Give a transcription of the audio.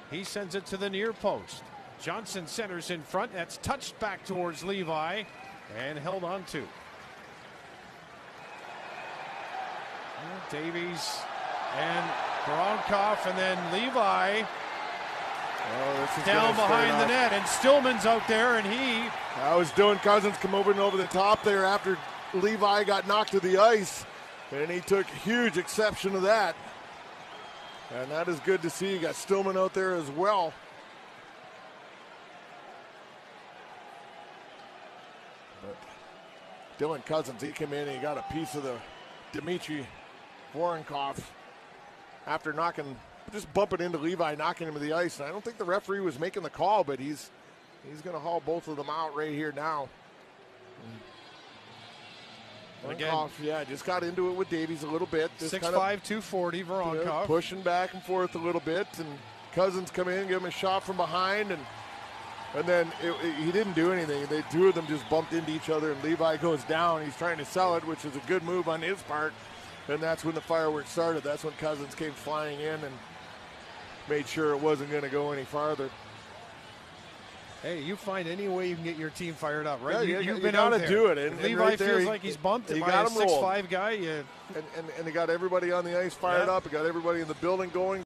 He sends it to the near post. Johnson centers in front. That's touched back towards Levi and held on to. Davies and Voronkov, and then Levi down behind the net, and Stillman's out there, and that was Dylan Cozens come over the top there after Levi got knocked to the ice, and he took huge exception to that. And that is good to see. You got Stillman out there as well. But Dylan Cozens, he came in and he got a piece of the Dmitry Voronkov after just bumping into Levi, knocking him to the ice. And I don't think the referee was making the call, but he's going to haul both of them out right here now. Voronkov, just got into it with Davies a little bit. 6'5", 240, Voronkov. Pushing back and forth a little bit, and Cozens come in, give him a shot from behind, and then he didn't do anything. The two of them just bumped into each other, and Levi goes down. He's trying to sell it, which is a good move on his part, and that's when the fireworks started. That's when Cozens came flying in and made sure it wasn't going to go any farther. Hey, you find any way you can get your team fired up, right? Yeah, You've you been got out to there. do it. And Levi right there, feels like he's bumped by a got him 6'5" guy. And he got everybody on the ice fired up. He got everybody in the building going.